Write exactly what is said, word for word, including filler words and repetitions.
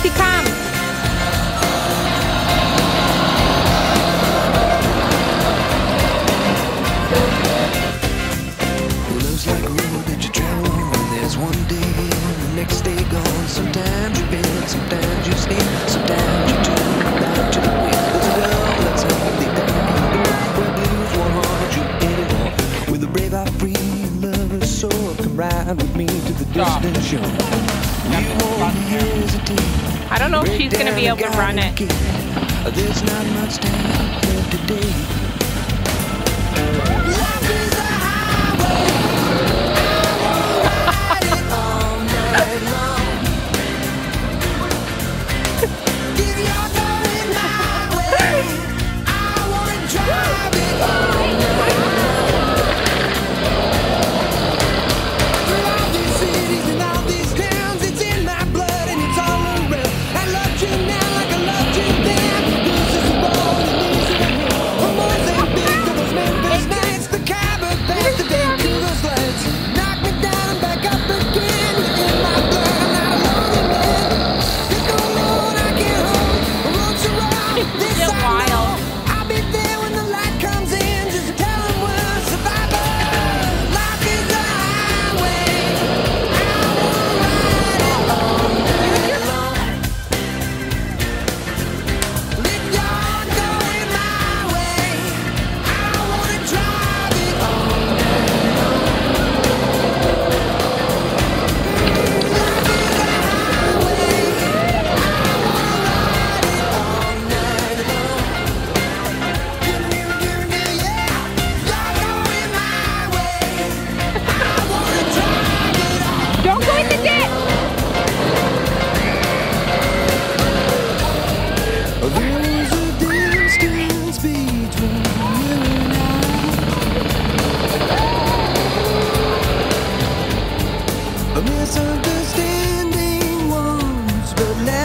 she comes. Love's like a road that you travel on. There's one day in, the next day gone. Sometimes you bend, sometimes you stay, sometimes you turn back to the wind. There's a love that's hardly down the door, where blues won't haunt you anymore. With a brave heart free and lover's soul, come ride with me to the distant shore. You won't hesitate. I don't know if she's gonna be able to run it. There's not much time left today. Life is a highway. I will ride it all night long. If you're going my way, I wanna drive it all night long. Through all these cities and all these towns, it's in my blood and it's all around. I loved you now like I loved you then. This is the road that leads to the hill. From Mozambique to those Memphis nights, the Cabo back to Vancouver sleds. Knock me down and back up again. You're in my blood, I'm not alone in bed. There's no road I can't hold. The road's so wrong. This You're I wild. know. I'll be there when the light comes in. Just tell them we're survivors. Life is a highway. I wanna ride it all night long. If you're going my way, I wanna drive it all night long. Life is a highway. I wanna ride it all night long. Give me, give me, yeah. You're going my way. I wanna drive it all. Don't go in the ditch. There's a distance between you and I. A misunderstanding once, but now